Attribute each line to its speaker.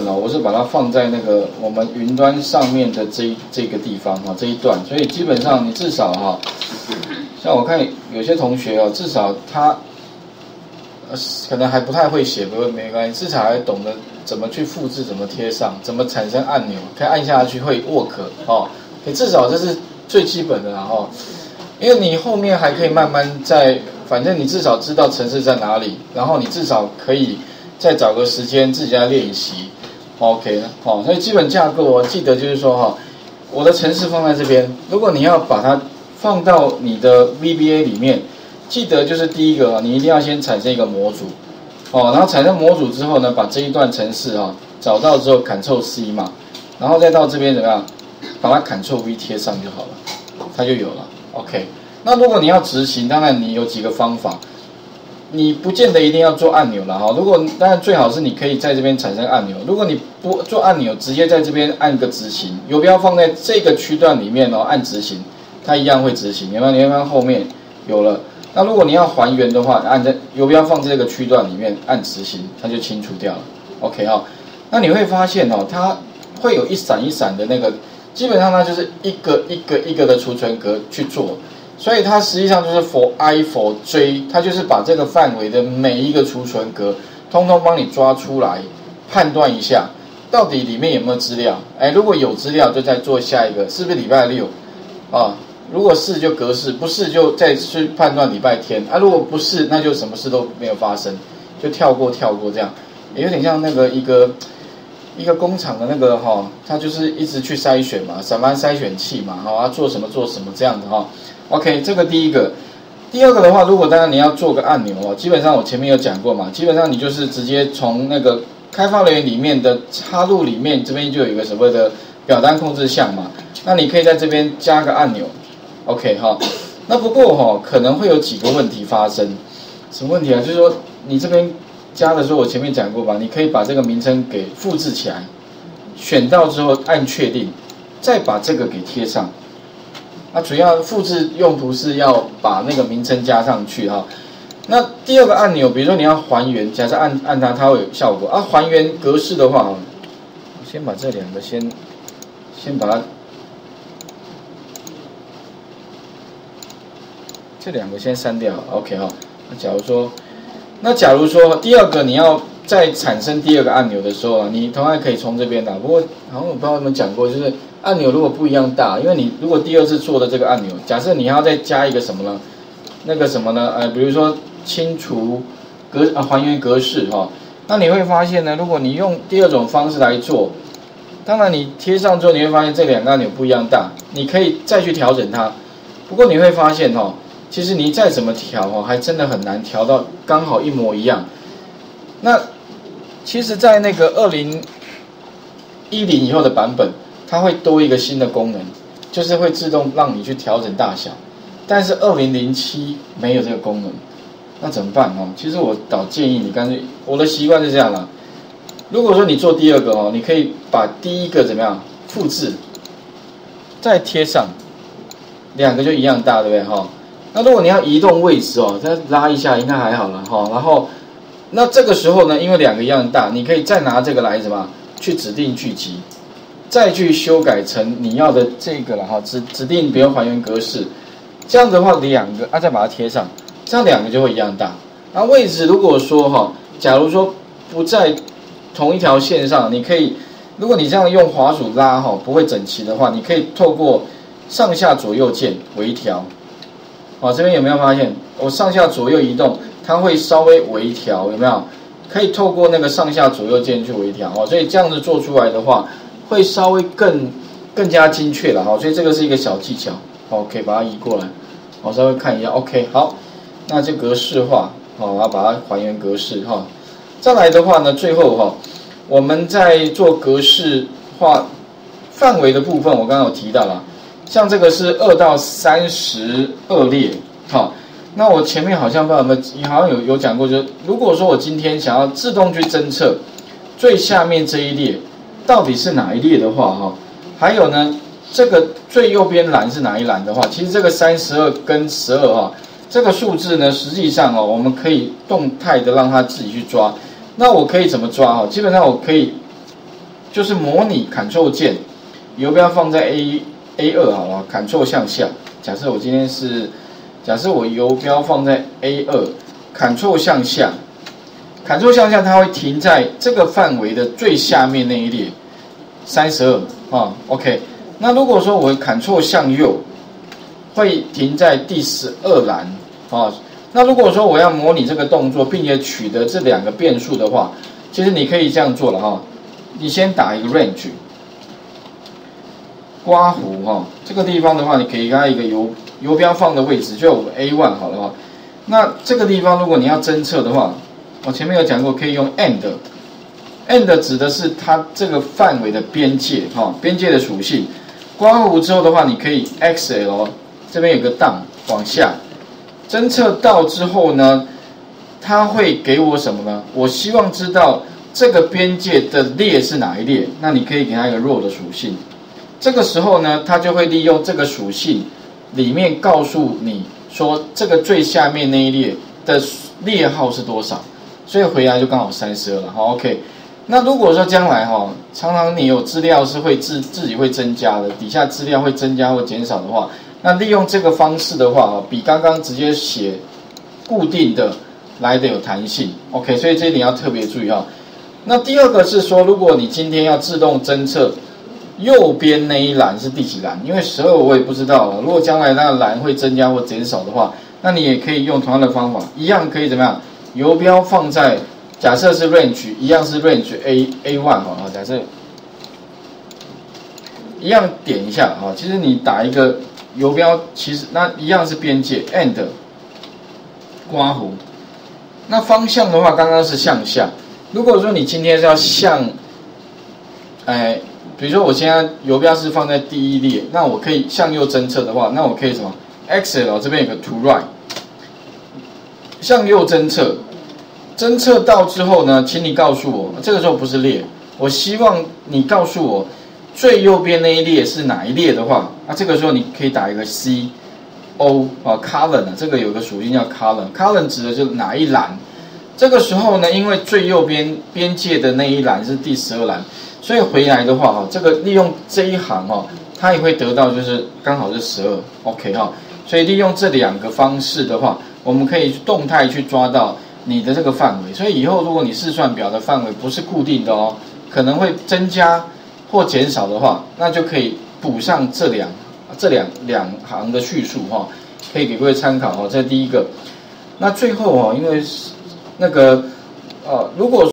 Speaker 1: 我是把它放在那个我们云端上面的这个地方这一段，所以基本上你至少像我看有些同学至少他可能还不太会写，不过没关系，至少还懂得怎么去复制，怎么贴上，怎么产生按钮，可以按下去会 work 至少这是最基本的因为你后面还可以慢慢反正你至少知道程式在哪里，然后你至少可以再找个时间自己来练习 ，OK 所以基本架构记得就是说我的程式放在这边，如果你要把它放到你的 VBA 里面，记得就是第一个你一定要先产生一个模组然后产生模组之后呢，把这一段程式找到之后 Ctrl C 嘛，然后再到这边怎么样，把它 Ctrl V 贴上就好了，它就有了 OK。那如果你要执行，当然你有几个方法，你不见得一定要做按钮了如果当然最好是你可以在这边产生按钮，如果你不做按钮，直接在这边按个执行，游标放在这个区段里面按执行，它一样会执行。你会发现后面有了。那如果你要还原的话，按在游标放在这个区段里面按执行，它就清除掉了 OK 那你会发现它会有一闪一闪的那个，基本上它就是一个的储存格去做，所以它实际上就是 for i for j， 它就是把这个范围的每一个储存格通通帮你抓出来，判断一下到底里面有没有资料。如果有资料就再做下一个，是不是礼拜六如果是就格式，不是就再去判断礼拜天如果不是，那就什么事都没有发生，就跳过这样，也有点像那个一个工厂的那个它就是一直去筛选嘛，散班筛选器嘛做什么这样的OK， 这个第一个。第二个的话，如果当然你要做个按钮基本上我前面有讲过嘛，基本上你就是直接从那个开发人员里面的插入里面，这边就有一个所谓的表单控制项嘛，那你可以在这边加个按钮 OK 那不过可能会有几个问题发生。什么问题就是说你这边加的时候，我前面讲过吧，你可以把这个名称给复制起来，选到之后按确定，再把这个给贴上。主要复制用途是要把那个名称加上去那第二个按钮，比如说你要还原，假设按它会有效果还原格式的话先把这两个先把它这两个先删掉 OK 那假如说第二个你要再产生第二个按钮的时候你同样可以从这边不过好像我不知道有没有讲过，就是按钮如果不一样大，因为你如果第二次做的这个按钮，假设你要再加一个什么呢？那个什么呢？比如说清除还原格式那你会发现呢，如果你用第二种方式来做，当然你贴上之后你会发现这两个按钮不一样大，你可以再去调整它。不过你会发现其实你再怎么调还真的很难调到刚好一模一样。那其实在那个2010以后的版本，它会多一个新的功能，就是会自动让你去调整大小，但是2007没有这个功能，那怎么办其实我倒建议你干脆，我的习惯是这样啦，如果说你做第二个你可以把第一个怎么样复制，再贴上，两个就一样大，对不对那如果你要移动位置再拉一下应该还好了然后那这个时候呢，因为两个一样大，你可以再拿这个来什么去指定聚集，再去修改成你要的这个了指定比如还原格式，这样的话两个再把它贴上，这样两个就会一样大。那位置如果说假如说不在同一条线上，你可以，如果你这样用滑鼠拉不会整齐的话，你可以透过上下左右键微调。这边有没有发现我上下左右移动，它会稍微微调，有没有？可以透过那个上下左右键去微调所以这样子做出来的话，会稍微更加精确了所以这个是一个小技巧可以把它移过来稍微看一下 OK 好，那就格式化我要把它还原格式再来的话呢，最后我们在做格式化范围的部分，我刚刚有提到了，像这个是2到32列那我前面好像不知道有没有，好像有讲过，就是如果说我今天想要自动去侦测最下面这一列到底是哪一列的话还有呢这个最右边栏是哪一栏的话，其实这个32跟12这个数字呢，实际上我们可以动态的让它自己去抓。那我可以怎么抓基本上我可以就是模拟 Ctrl 键，游标放在 A2 好了 ，Ctrl 向下。假设我今天是，假设我游标放在 A2，Ctrl 向下，Ctrl 向下，它会停在这个范围的最下面那一列，32啊 ，OK。那如果说我 Ctrl 向右，会停在第12栏啊。那如果说我要模拟这个动作，并且取得这2个变数的话，其实你可以这样做了哈。你先打一个 range， 刮弧哈，这个地方的话，你可以给它一个游标放的位置，就我 A1 好了哈。那这个地方如果你要侦测的话，我前面有讲过，可以用 end 指的是它这个范围的边界哈，边界的属性。刮弧之后的话，你可以 XL 这边有个 down 往下。侦测到之后呢，它会给我什么呢？我希望知道这个边界的列是哪一列，那你可以给它一个 row 的属性。这个时候呢，它就会利用这个属性里面告诉你说这个最下面那一列的列号是多少，所以回来就刚好32了。好 ，OK。那如果说将来常常你有资料是会自己会增加的，底下资料会增加或减少的话。那利用这个方式的话，比刚刚直接写固定的来的有弹性。OK， 所以这一点要特别注意哈。那第二个是说，如果你今天要自动侦测右边那一栏是第几栏，因为12我也不知道了。如果将来那个栏会增加或减少的话，那你也可以用同样的方法，一样可以怎么样？游标放在假设是 range， 一样是 range A1 哈，假设一样点一下哈。其实你打一个。游标其实那一样是边界 ，end 刮弧。那方向的话，刚刚是向下。如果说你今天是要向，比如说我现在游标是放在第一列，那我可以向右侦测的话，那我可以什么 ？XL 这边有个 to right， 向右侦测，侦测到之后呢，请你告诉我，这个时候不是列，我希望你告诉我。最右边那一列是哪一列的话，那这个时候你可以打一个 CO 啊 column 啊，这个有个属性叫 column 指的就是哪一栏。这个时候呢，因为最右边边界的那一栏是第12栏，所以回来的话这个利用这一行它也会得到就是刚好是12 ，OK 所以利用这2个方式的话，我们可以动态去抓到你的这个范围。所以以后如果你试算表的范围不是固定的可能会增加。或减少的话，那就可以补上这两行的叙述可以给各位参考这是第一个。那最后因为那个如果